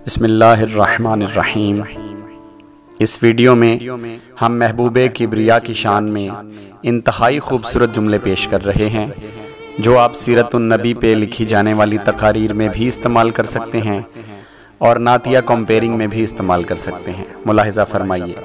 بسم اللہ الرحمن الرحیم۔ اس ویڈیو میں ہم محبوب کبریا کی شان میں انتہائی خوبصورت جملے پیش کر رہے ہیں جو آپ سیرت النبی پہ لکھی جانے والی تقاریر میں بھی استعمال کر سکتے ہیں اور نعتیہ کمپیرنگ میں بھی استعمال کر سکتے ہیں۔ ملاحظہ فرمائیے۔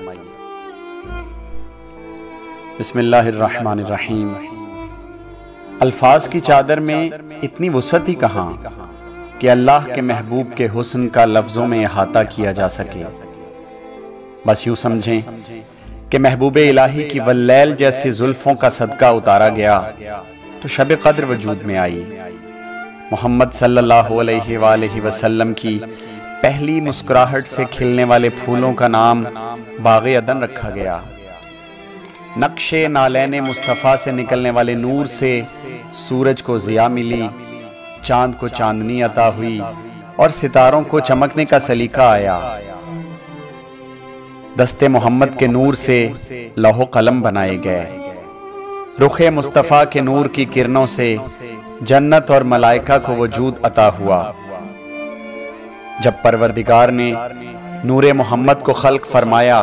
بسم اللہ الرحمن الرحیم۔ الفاظ کی چادر میں اتنی وسعت ہی کہاں کہ اللہ کے محبوب کے حسن کا لفظوں میں احاطہ کیا جا سکے۔ بس یوں سمجھیں کہ محبوب الہی کی واللیل جیسی زلفوں کا صدقہ اتارا گیا تو شب قدر وجود میں آئی۔ محمد صلی اللہ علیہ وآلہ وسلم کی پہلی مسکراہٹ سے کھلنے والے پھولوں کا نام باغ عدن رکھا گیا۔ نقش نالین مصطفیٰ سے نکلنے والے نور سے سورج کو ضیاء ملی، چاند کو چاندنی عطا ہوئی اور ستاروں کو چمکنے کا سلیقہ آیا۔ دست محمد کے نور سے لوح و قلم بنائے گئے۔ رخ مصطفیٰ کے نور کی کرنوں سے جنت اور ملائکہ کو وجود عطا ہوا۔ جب پروردگار نے نور محمد کو خلق فرمایا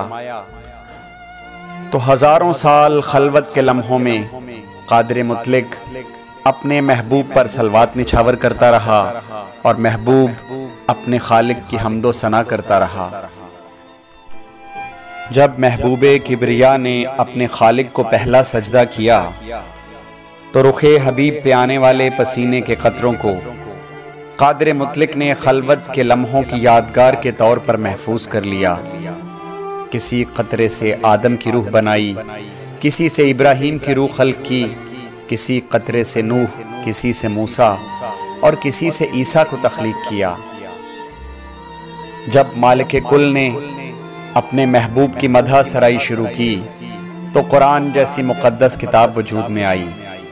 تو ہزاروں سال خلوت کے لمحوں میں قادر مطلق اپنے محبوب پر صلوات نچھاور کرتا رہا اور محبوب اپنے خالق کی حمد و ثنا کرتا رہا۔ جب محبوب کبریا نے اپنے خالق کو پہلا سجدہ کیا تو رخ حبیب پہ آنے والے پسینے کے قطروں کو قادر مطلق نے خلوت کے لمحوں کی یادگار کے طور پر محفوظ کر لیا۔ کسی قطرے سے آدم کی روح بنائی، کسی سے ابراہیم کی روح خلق کی، کسی قطرے سے نوح، کسی سے موسیٰ اور کسی سے عیسیٰ کو تخلیق کیا۔ جب مالک کل نے اپنے محبوب کی مدح سرائی شروع کی تو قرآن جیسی مقدس کتاب وجود میں آئی۔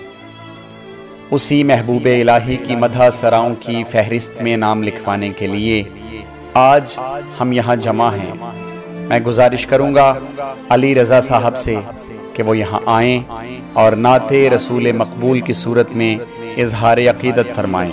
اسی محبوب الہی کی مدح سراؤں کی فہرست میں نام لکھوانے کے لیے آج ہم یہاں جمع ہیں۔ میں گزارش کروں گا علی رضا صاحب سے کہ وہ یہاں آئیں اور نعت رسول مقبول کی صورت میں اظہار عقیدت فرمائیں۔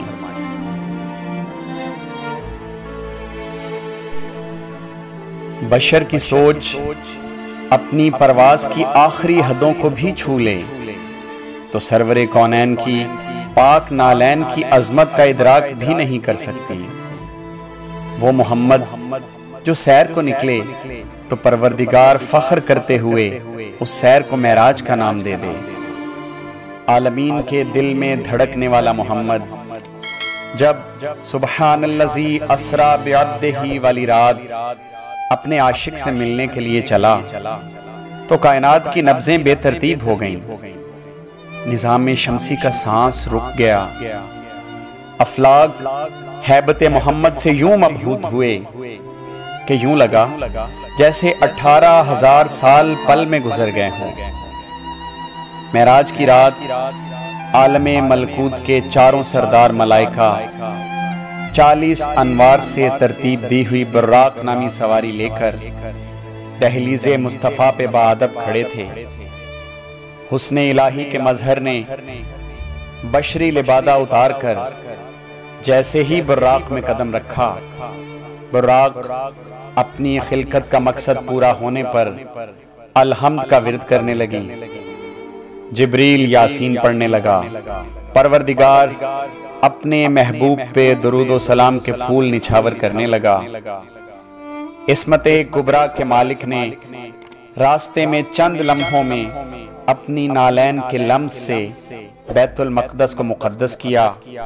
بشر کی سوچ اپنی پرواز کی آخری حدوں کو بھی چھو لے تو سرور کونین کی پاک نالین کی عظمت کا ادراک بھی نہیں کر سکتی۔ وہ محمد جو سیر کو نکلے تو پروردگار فخر کرتے ہوئے اس سیر کو معراج کا نام دے دے۔ عالمین کے دل میں دھڑکنے والا محمد جب سبحان الذی اسریٰ بعبدہ والی رات اپنے عاشق سے ملنے کے لیے چلا تو کائنات کی نبضیں بے ترتیب ہو گئیں، نظام شمسی کا سانس رک گیا، افلاک ہیبت محمد سے یوں مبہوت ہوئے کہ یوں لگا جیسے 18,000 سال پل میں گزر گئے ہوں۔ معراج کی رات عالم ملکوت کے چاروں سردار ملائکہ 40 انوار سے ترتیب دی ہوئی براق نامی سواری لے کر دہلیز مصطفیٰ پہ باادب کھڑے تھے۔ حسن الہی کے مظہر نے بشری لبادہ اتار کر جیسے ہی براق میں قدم رکھا، براق اپنی خلقت کا مقصد پورا ہونے پر الحمد کا ورد کرنے لگی۔ جبریل یاسین پڑھنے لگا، پروردگار اپنے محبوب پہ درود و سلام کے پھول نچھاور کرنے لگا۔ عصمت کبریٰ کے مالک نے راستے میں چند لمحوں میں اپنی نالین کے لمس سے بیت المقدس کو مقدس کیا۔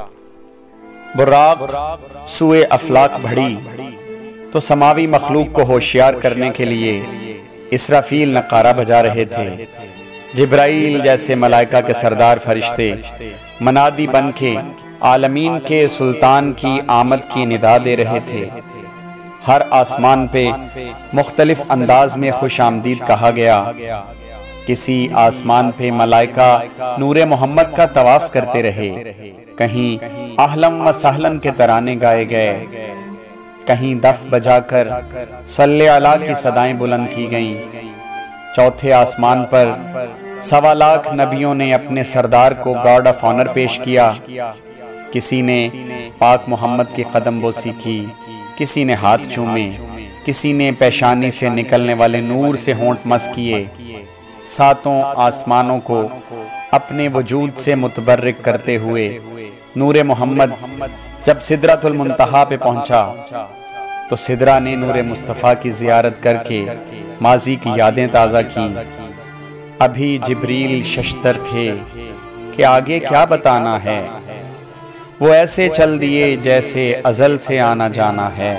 براق سوئے افلاک بڑھی تو سماوی مخلوق کو ہوشیار کرنے کے لیے اسرافیل نقارہ بجا رہے تھے۔ جبرائیل جیسے ملائکہ کے سردار فرشتے منادی بن کے عالمین کے سلطان کی آمد کی ندا دے رہے تھے۔ ہر آسمان پہ مختلف انداز میں خوش آمدید کہا گیا۔ کسی آسمان پہ ملائکہ نور محمد کا طواف کرتے رہے، کہیں اہلم و سہلن کے ترانے گائے گئے، کہیں دف بجا کر صلی علیہ کی صدائیں بلند کی گئیں۔ چوتھے آسمان پر 1.25 لاکھ نبیوں نے اپنے سردار کو گارڈ آف آنر پیش کیا۔ کسی نے پاک محمد کی قدم بوسی کی، کسی نے ہاتھ چومے، کسی نے پیشانی سے نکلنے والے نور سے ہونٹ مس کیے، ساتوں آسمانوں کو اپنے وجود سے متبرک کرتے ہوئے نور محمد جب سدرۃ المنتہا پہ پہنچا تو سدرہ نے نور مصطفیٰ کی زیارت کر کے ماضی کی یادیں تازہ کی۔ ابھی جبریل ششتر تھے کہ آگے کیا بتانا ہے، وہ ایسے چل دیے جیسے ازل سے آنا جانا ہے۔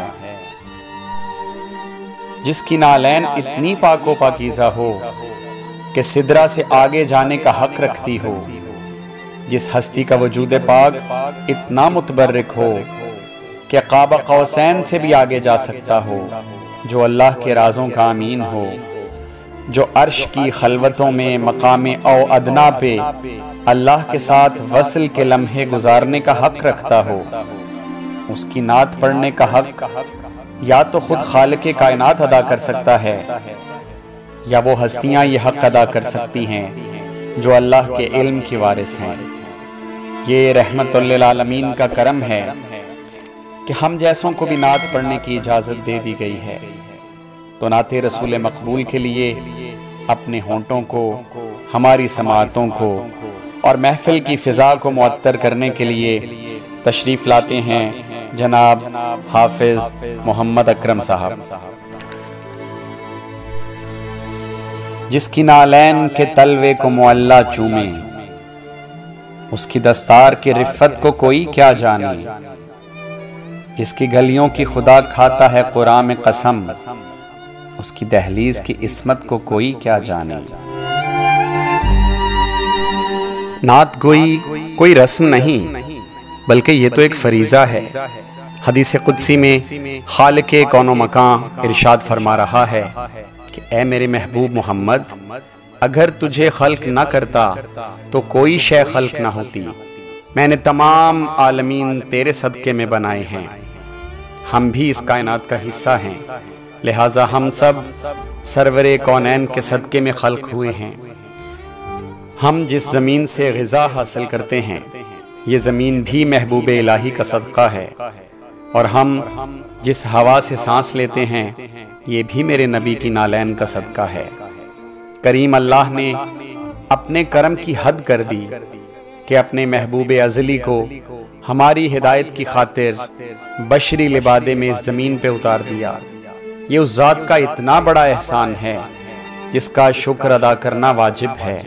جس کی نالین اتنی پاک و پاکیزہ ہو کہ سدرہ سے آگے جانے کا حق رکھتی ہو، جس ہستی کا وجود پاک اتنا متبرک ہو کہ قاب قوسین سے بھی آگے جا سکتا ہو، جو اللہ کے رازوں کا امین ہو، جو عرش کی خلوتوں میں مقام او ادنا پہ اللہ کے ساتھ وصل کے لمحے گزارنے کا حق رکھتا ہو، اس کی نعت پڑھنے کا حق یا تو خود خالق کائنات ادا کر سکتا ہے، یا وہ ہستیاں یہ حق ادا کر سکتی ہیں جو اللہ کے علم کی وارث ہیں۔ یہ رحمت للعالمین کا کرم ہے کہ ہم جیسوں کو بھی نعت پڑھنے کی اجازت دے دی گئی ہے۔ تو نعت رسول مقبول کے لیے اپنے ہونٹوں کو، ہماری سماعتوں کو اور محفل کی فضا کو معطر کرنے کے لیے تشریف لاتے ہیں جناب حافظ محمد اکرم صاحب۔ جس کی نالین کے تلوے کو معلا چومے، اس کی دستار کی رفت کو کوئی کیا جانے، جس کی گلیوں کی خدا کھاتا ہے قرآن میں قسم، اس کی دہلیز کی عصمت کو کوئی کیا جانے۔ نعت گوئی کوئی رسم نہیں بلکہ یہ تو ایک فریضہ ہے۔ حدیث قدسی میں خالق کون و مکان ارشاد فرما رہا ہے کہ اے میرے محبوب محمد، اگر تجھے خلق نہ کرتا تو کوئی شے خلق نہ ہوتی، میں نے تمام عالمین تیرے صدقے میں بنائے ہیں، ہم بھی اس کائنات کا حصہ ہیں، لہٰذا ہم سب سرور کونین کے صدقے میں خلق ہوئے ہیں۔ ہم جس زمین سے غذا حاصل کرتے ہیں یہ زمین بھی محبوب الہی کا صدقہ ہے، اور ہم جس ہوا سے سانس لیتے ہیں یہ بھی میرے نبی کی نالین کا صدقہ ہے۔ کریم اللہ نے اپنے کرم کی حد کر دی کہ اپنے محبوب ازلی کو ہماری ہدایت کی خاطر بشری لبادے میں اس زمین پہ اتار دیا۔ یہ اس ذات کا اتنا بڑا احسان ہے جس کا شکر ادا کرنا واجب ہے۔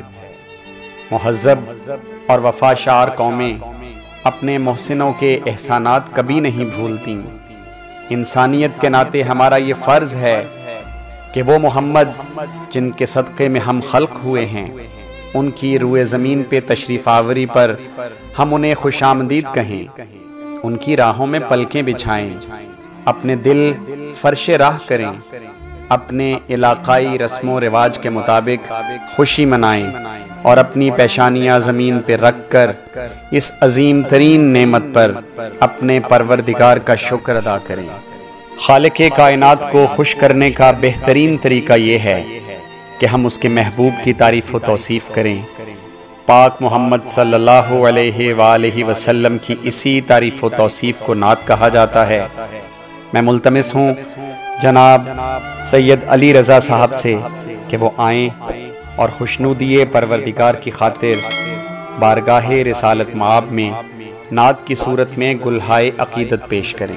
مہذب اور وفاشار قومیں اپنے محسنوں کے احسانات کبھی نہیں بھولتی۔ انسانیت کے ناطے ہمارا یہ فرض ہے کہ وہ محمد جن کے صدقے میں ہم خلق ہوئے ہیں ان کی روئے زمین پہ تشریف آوری پر ہم انہیں خوش آمدید کہیں، ان کی راہوں میں پلکیں بچھائیں، اپنے دل فرش راہ کریں، اپنے علاقائی رسم و رواج کے مطابق خوشی منائیں اور اپنی پیشانیاں زمین پہ رکھ کر اس عظیم ترین نعمت پر اپنے پروردگار کا شکر ادا کریں۔ خالق کائنات کو خوش کرنے کا بہترین طریقہ یہ ہے کہ ہم اس کے محبوب کی تعریف و توصیف کریں۔ پاک محمد صلی اللہ علیہ وآلہ وسلم کی اسی تعریف و توصیف کو نعت کہا جاتا ہے۔ میں ملتمس ہوں جناب سید علی رضا صاحب سے کہ وہ آئیں اور خوشنودی پروردگار کی خاطر بارگاہ رسالت مآب میں نعت کی صورت میں گلہائے عقیدت پیش کریں۔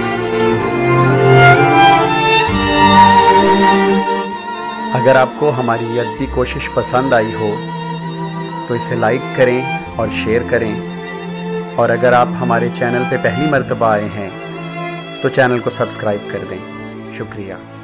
اگر آپ کو ہماری یہ ادبی کوشش پسند آئی ہو تو اسے لائک کریں اور شیئر کریں، اور اگر آپ ہمارے چینل پہ پہلی مرتبہ آئے ہیں تو چینل کو سبسکرائب کر دیں۔ شکریہ۔